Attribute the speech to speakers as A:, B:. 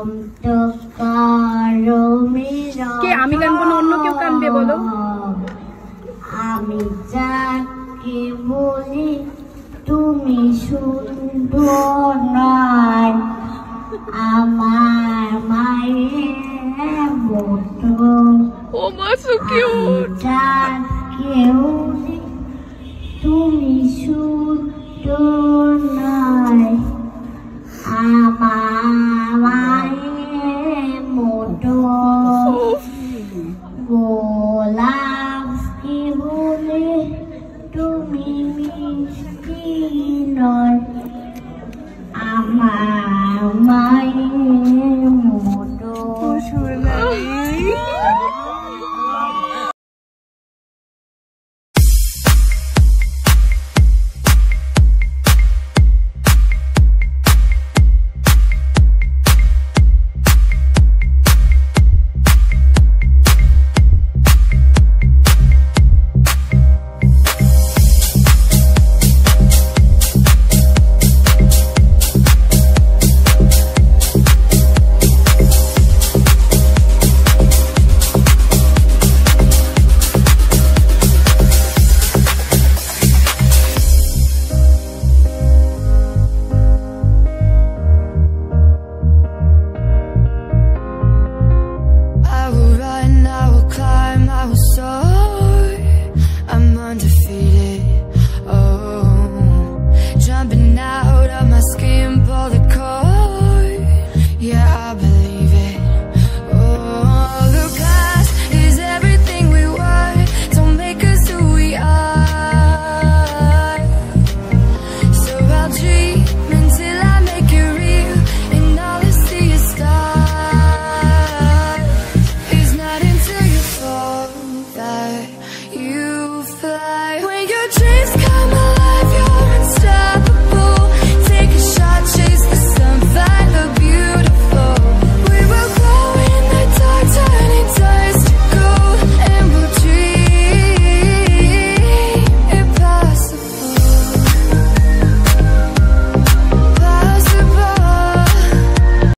A: কে আমি কানবো না অন্য কেউ কানবে বলো?
B: আমি যাকে বলি তুমি সুন্দর নয়, আমার মায়ের মতো।
A: ও মা সো কিউট।
B: যাকে বলি তুমি সুন্দর